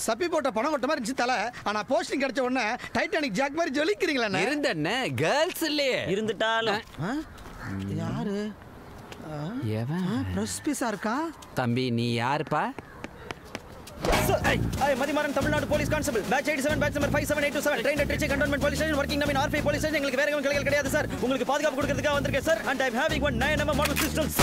சப்பி போட்ட பணம் கொட்ட மாதிரி இருந்துச்சு தலை. ஆனா போஸ்டிங் கிடைச்ச உடனே டைட்டானிக் ஜாக் மாதிரி ஜொலிக்கிறீங்களா? இருந்தண்ணே கேர்ள்ஸ் இல்லையே இருந்துட்டாலும். யாரு பிரஸ் பீஸா இருக்கா? தம்பி நீ யாருப்பா? Mathimaran Tamil Nadu police constable batch 87 batch number 57827 train at Trichy cantonment police station working நம் இன் R5 போலீஸ் ஸ்டேஷன். எங்களுக்கு வேற எதுவும் கிளைகள் கிடையாது சார். உங்களுக்கு பாதுகாப்பு கொடுக்கிறதுக்காக வந்திருக்கேன் sir. And I am having one 9mm model pistols.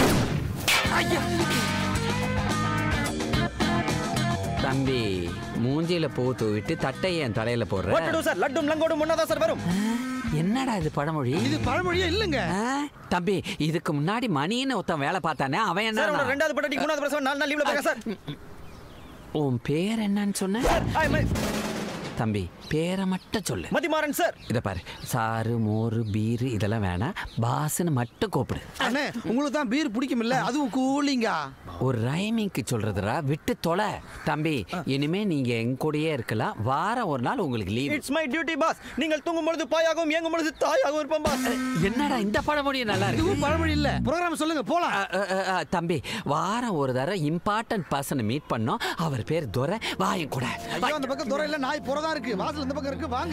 தம்பி மூஞ்சில பூ தூவிட்டு தட்டை என் தலையில போடுற. What to do sir? லட்டும் லங்கோடும் முன்னதா சார் வரும். என்னடா இது பழமொழி? இது பழமொழியே இல்லங்க தம்பி. இதுக்கு முன்னாடி மணின்னு ஒருத்தன் வேலை பார்த்தானே அவன் என்ன? சார் ரெண்டாவது பட்டடி மூணாவது பிரசவம் 4 நாள் லீவ்ல போறேன் சார். உன் பேர் என்னன்னு சொன்ன? தம்பி பேரை மட்டும் சொல்லு. மதிமாறன் சார். இத பாரு, சாரு மோரு பீரு இதெல்லாம் வேணாம், பாஸ்ன்னு மட்டும் கூப்பிடு. அண்ணே உங்களுக்கு தான் பீர் பிடிக்கும்ல, அதுவும் கூலிங்கா. ஒரு ரைமிங்க்கு சொல்றதுடா, விட்டு தொலை. தம்பி இனிமே நீங்க எங்க கூடயே இருக்கலாம். வாரம் ஒரு நாள் உங்களுக்கு leave. It's my duty boss. நீங்கள் தூங்கும் பொழுது பாயாகவும் ஏங்கும் பொழுது தாயாகவும் இருப்போம் பாஸ். என்னடா இந்த பழமொழி நல்லா இருக்கு? இதுவும் பழமொழி இல்ல, ப்ரோகிராம் சொல்லுங்க போலாம். தம்பி வாரம் ஒரு தடவை இம்பார்ட்டன்ட் பர்சனை மீட் பண்ணோம். அவர் பேர் துரை. வாயும் கூட. ஐயோ அந்த பக்கம் துரை இல்ல, நாய் புறதா இருக்கு. வாசல் இந்த பக்கம் இருக்கு, வாங்க.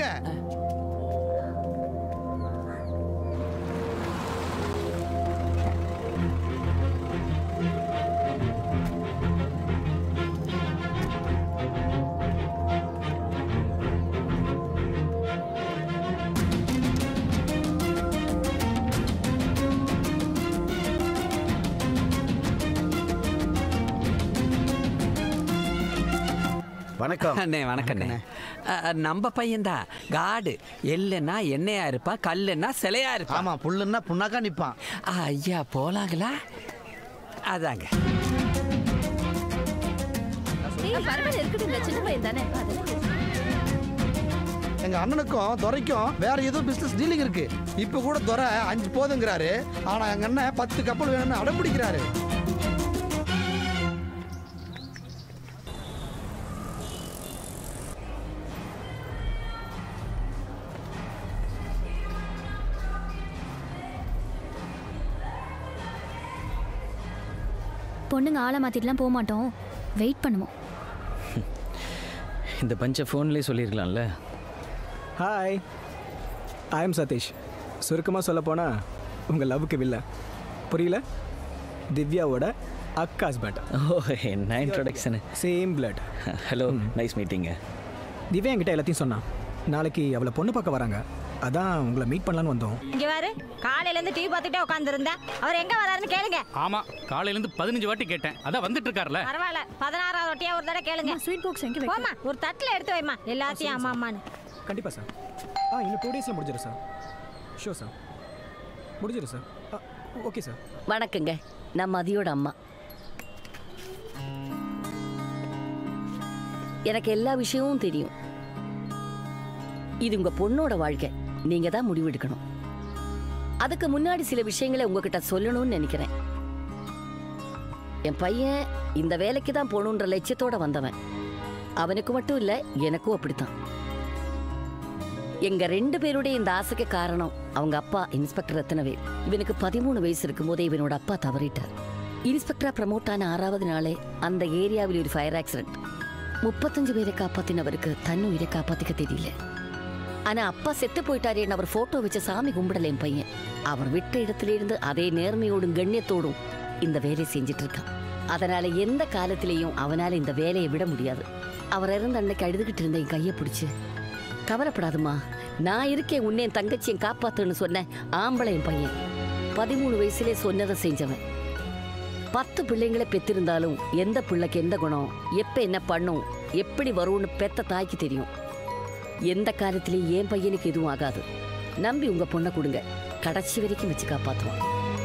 வணக்கம் அண்ணே. வணக்கண்ணே. நம்ம பையன்தான் காடு. எல்லுன்னா எண்ணெயா இருப்பா, கல்லுன்னா சிலையா இருப்பா. ஆமா, புல்லுன்னா புண்ணாக்கா நிப்பான். ஐயா போலாங்களா? அதாங்க. எங்க அண்ணனுக்கும் துரைக்கும் வேற ஏதோ பிசினஸ் டீலிங் இருக்கு. இப்ப கூட துரை 5 போதுங்கிறாரு. ஆனா எங்க அண்ணன் 10 கப்பல் வேணும்னு அடம் பிடிக்கிறாரு. பொண்ணுங்க ஆளை மாத்திட்டுலாம் போக மாட்டோம், வெயிட் பண்ணுவோம். இந்த பஞ்ச ஃபோன்லேயே சொல்லியிருக்கலாம்ல. Hi, I am Satish. சுருக்கமாக சொல்ல போனால் உங்கள் லவ்வுக்கு வில்ல. புரியல? திவ்யாவோட அக்கா ஹஸ்பண்ட். ஓ என்ன introduction. Same blood. Hello, nice மீட்டிங்க. திவ்யா என்கிட்ட எல்லாத்தையும் சொன்னான். நாளைக்கு அவளை பொண்ணு பார்க்க வராங்க, அதான் உங்களை மீட் பண்ணலான்னு வந்தோம். இங்க வாரு, காலையில இருந்து டிவி பார்த்துட்டே உட்கார்ந்திருந்தேன். அவர் எங்க வராருன்னு கேளுங்க. ஆமா, காலையில இருந்து 15 வாட்டி கேட்டேன். அதான் வந்துட்டு இருக்காருல. பரவாயில்ல, 16வது வாட்டியா ஒரு தடவை கேளுங்க. ஸ்வீட் பாக்ஸ் எங்க வைக்க? போமா, ஒரு தட்டுல எடுத்து வைமா, எல்லாத்தையும் அம்மா அம்மான்னு. கண்டிப்பாக சார். இன்னும் 2 டேஸில் முடிஞ்சிடும் சார். ஷோ சார், முடிஞ்சிடும் சார். Okay sir. வணக்கங்க, நான் மதியோட அம்மா. எனக்கு எல்லா விஷயமும் தெரியும். இது உங்க பொண்ணோட வாழ்க்கை, நீங்க தான் முடிவெடுக்கணும். அதுக்கு முன்னாடி சில விஷயங்களை உங்ககிட்ட சொல்லணும்னு நினைக்கிறேன். என் பையன் இந்த வேலைக்கு தான் போகணுன்ற லட்சியத்தோட வந்தவன். அவனுக்கு மட்டும் இல்லை, எனக்கும் அப்படித்தான். எங்க 2 பேருடைய இந்த ஆசைக்கு காரணம் அவங்க அப்பா இன்ஸ்பெக்டர் ரத்னவேல். இவனுக்கு 13 வயசு இருக்கும் போதே இவனோட அப்பா தவறிட்டார். இன்ஸ்பெக்டரா ப்ரமோட் ஆன 6வது நாளே அந்த ஏரியாவில் ஒரு ஃபயர் ஆக்சிடென்ட். 35 பேரை காப்பாத்தினவருக்கு தன்னுயிரை காப்பாத்திக்க தெரியல. ஆனா அப்பா செத்து போயிட்டாரேன்னு அவர் போட்டோ வச்ச சாமி கும்பிடல என் பையன். அவர் விட்ட இடத்துல இருந்து அதே நேர்மையோடும் கண்ணியத்தோடும் இந்த வேலையை செஞ்சிட்டு இருக்கான். அதனால எந்த காலத்திலையும் அவனால இந்த வேலையை விட முடியாது. அவர் இறந்த அன்னைக்கு அழுதுகிட்டு இருந்த என் கையை பிடிச்சு, கவலைப்படாதுமா, நான் இருக்கேன், உன்னை என் தங்கச்சியை காப்பாத்துன்னு சொன்ன ஆம்பளை என் பையன். 13 வயசுலே சொன்னதை செஞ்சவன். 10 பிள்ளைங்களை பெற்றிருந்தாலும் எந்த பிள்ளைக்கு எந்த குணம், எப்ப என்ன பண்ணும், எப்படி வரும்னு பெத்த தாய்க்கு தெரியும். எந்த காலத்திலையும் என் பையனுக்கு எதுவும் ஆகாது. நம்பி உங்க பொண்ணை கொடுங்க, கடைசி வரைக்கும் வச்சு காப்பாற்றுவான்.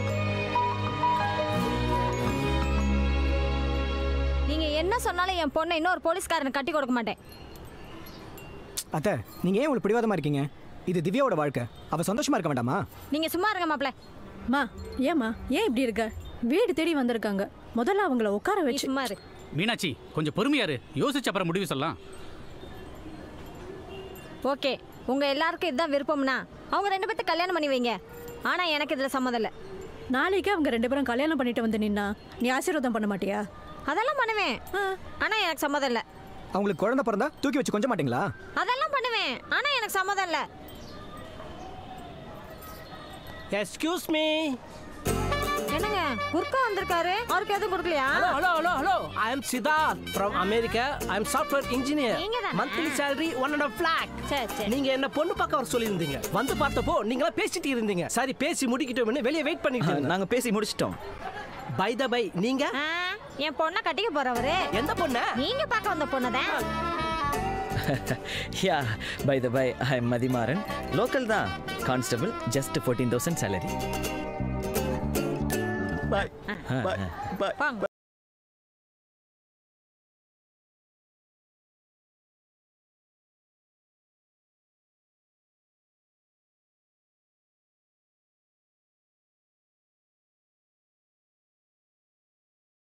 நீங்க என்ன சொன்னாலும் என் பொண்ணை இன்னொரு போலீஸ்காரனை கட்டி கொடுக்க மாட்டேன். அத்தை, நீங்க ஏன் உங்களுக்கு பிடிவாதமா இருக்கீங்க? இது திவ்யாவோட வாழ்க்கை, அவ சந்தோஷமா இருக்க வேண்டாமா? நீங்க சும்மா இருங்க மாப்ள. மா, ஏமா ஏன் இப்படி இருக்க? வீடு தேடி வந்திருக்காங்க, முதல்ல அவங்கள உட்கார வச்சு. சும்மா இரு மீனாட்சி, கொஞ்சம் பொறுமையா இரு, யோசிச்சு அப்புறம் முடிவு சொல்லலாம். ஓகே, உங்க எல்லாருக்கும் இதுதான் விருப்பம்னா அவங்க 2 பேர்த்து கல்யாணம் பண்ணி வைங்க. ஆனா எனக்கு இதுல சம்மதம் இல்லை. நாளைக்கு அவங்க 2 பேரும் கல்யாணம் பண்ணிட்டு வந்து நின்னா நீ ஆசீர்வாதம் பண்ண மாட்டியா? அதெல்லாம் பண்ணுவேன், ஆனா எனக்கு சம்மதம் இல்லை. அவங்களுக்கு குழந்தை பிறந்தா தூக்கி வச்சு கொஞ்ச மாட்டீங்களா? அதெல்லாம் பண்ணுவேன், ஆனா எனக்கு சம்மதம் இல்ல. Excuse me. என்னங்க குறுக்கா வந்திருக்காரு, அவருக்கு எதுவும் கொடுக்கலையா? Hello I am Siddharth from America. ஐ அம் software engineer. Monthly salary 1.5 lakh. சரி. நீங்க என்ன பொண்ணு பார்க்க வர சொல்லியிருந்தீங்க. வந்து பார்த்தப்போ நீங்களா பேசிட்டு இருந்தீங்க. சரி பேசி முடிக்கிட்டோம்னு வெளியே வெயிட் பண்ணிட்டு நாங்க பேசி முடிச்சிட்டோம். பை த பை நீங்க என் பொண்ணை கட்டிக்க போறவரு. எந்த பொண்ணு? நீங்க பார்க்க வந்த பொண்ணுதான். Yeah by the by I am Mathimaran. Local தான், constable. Just 14,000 salary. Bye bye by